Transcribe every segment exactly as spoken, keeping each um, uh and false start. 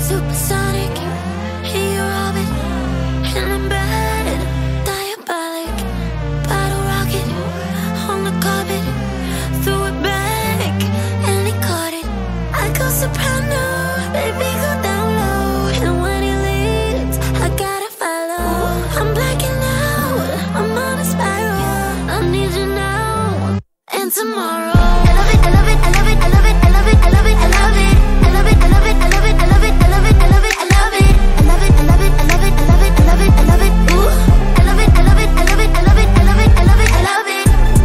Supersonic, in your orbit, and I'm bad. Diabolic, bottle rocket, on the carpet, threw it back, and he caught it. I go soprano, baby go down low, and when he leads, I gotta follow. I'm blacking out, I'm on a spiral. I need you now and tomorrow. I love it, I love it, I love it, I love it, I love it, I love it, I love it. I love it, I love it, I love it, I love it, I love it, I love it, I love it. I love it, I love it, I love it, I love it, I love it, I love it. Ooh. I love it, I love it, I love it, I love it, I love it, I love it, I love it.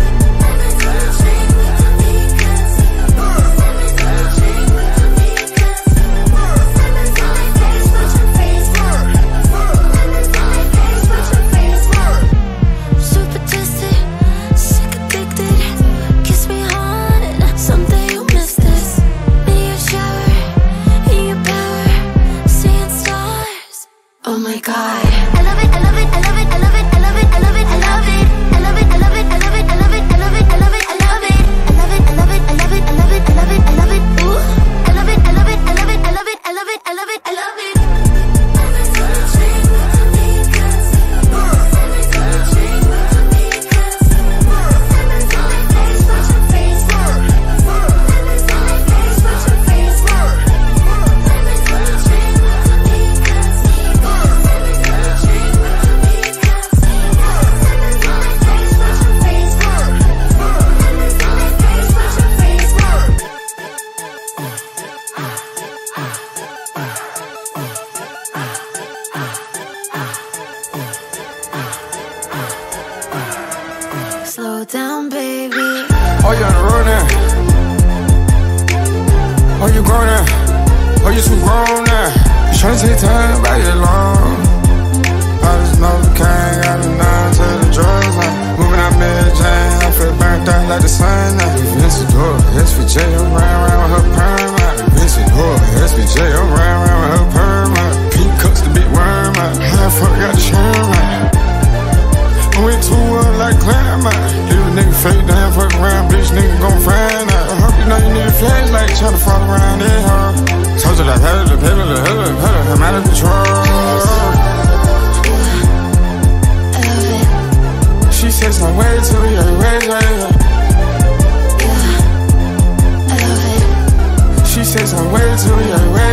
Super twisted, sick addicted, kiss me hard, someday you'll miss this. Me your shower, in your power, seeing stars. Oh my God. I love it, I love it, I love it, I love it, I love it, I love it, I love it. I love it, I love it, I love it, I love it, I love it, I love it, I love it. I love it, I love it, I love it, I love it, I love it, I love it. Ooh. I love it, I love it, I love it, I love it, I love it, I love it, I love it. Slow down, baby. Oh, you on the road now? Oh, you grown now? Oh, you too grown now? You tryna take time by your long. I just know the king got a nine to the drugs now. Moving out Mary Jane, I feel burnt out like the sun now. Vinci Door, S V J, I'm round round with her perm out. Vinci Door, S V J, I'm round round with her perm out. Pink cuts the big worm out. How the fuck got the sherm out? I went too well like climb out. Leave a nigga fake down, fuck around, bitch nigga gon' find out. I hope you know you need a flashlight, tryna fall around that hard. Told you like hella, the paper, the hella, hella, I'm out of control. She says I'm way too young, way, way, way. She says I'm way too young, way.